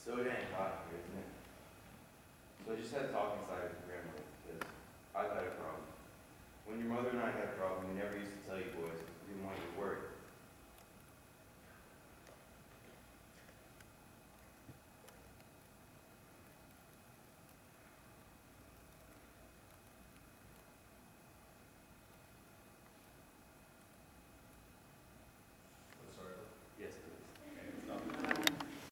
so dang hot here, isn't it? So I just had to talk inside with your grandmother because I've had a problem. When your mother and I had a problem, we never